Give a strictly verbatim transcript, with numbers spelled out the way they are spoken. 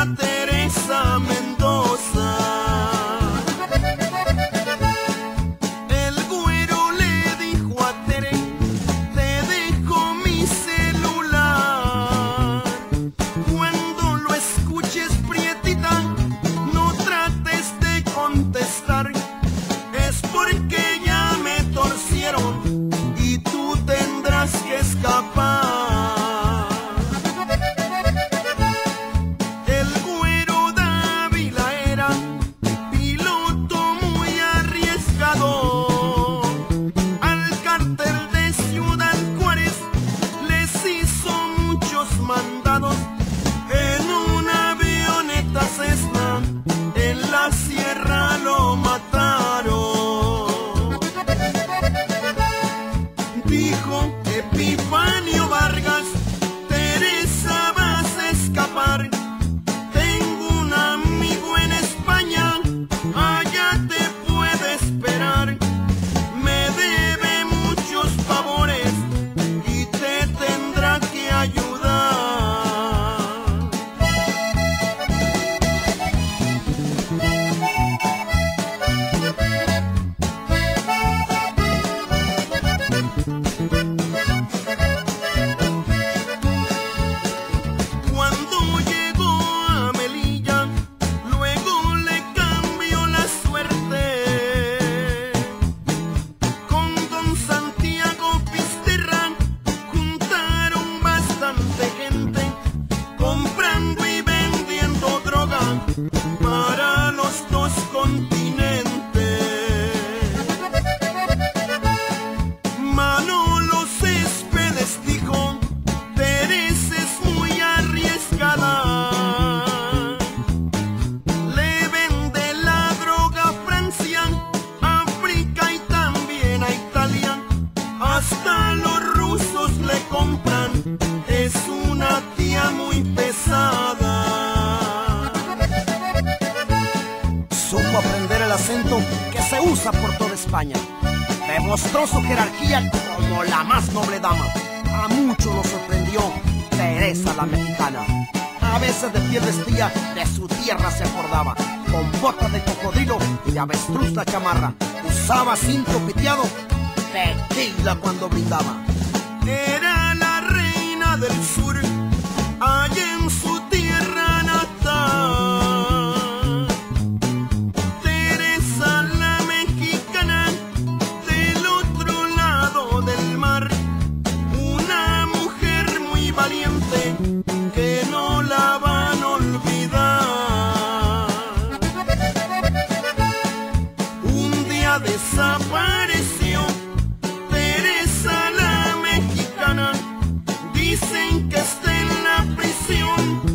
Teresa, Teresa Mendoza. El güero le dijo a Tere: te dejo mi celular. Cuando lo escuches, prietita, no trates de contestar. Es porque ya me torcieron y tú tendrás que escapar. El güero Dávila era piloto muy arriesgado. Al cartel de Ciudad Juárez les hizo muchos mandados. En una avioneta Cessna en la sierra lo mataron. Dijo Epifanio Vargas: Teresa, vas a escapar. Tengo un amigo en España, allá te puede esperar. Me debe muchos favores y te tendrá que ayudar. Cuando llegó a Melilla, luego le cambió la suerte. Con don Santiago Pisterra juntaron bastante gente, comprando y vendiendo droga para los dos continentes. Manolo Céspedes dijo: Teresa es muy arriesgada. Le vende la droga a Francia, África y también a Italia. Hasta los rusos le compran. Es una tía muy pesada. Supo aprender el acento que se usa por toda España. Demostró su jerarquía como la más noble dama. A muchos nos sorprendió Teresa la mexicana. A veces de piel vestía, de su tierra se acordaba. Con botas de cocodrilo y de avestruz la chamarra. Usaba cinto piteado, tequila cuando brindaba. Era la reina del sur, allá en su tierra natal. Teresa la mexicana, del otro lado del mar. Una mujer muy valiente que no la van a olvidar. Un día desapareció Teresa la mexicana. Dicen que está en la prisión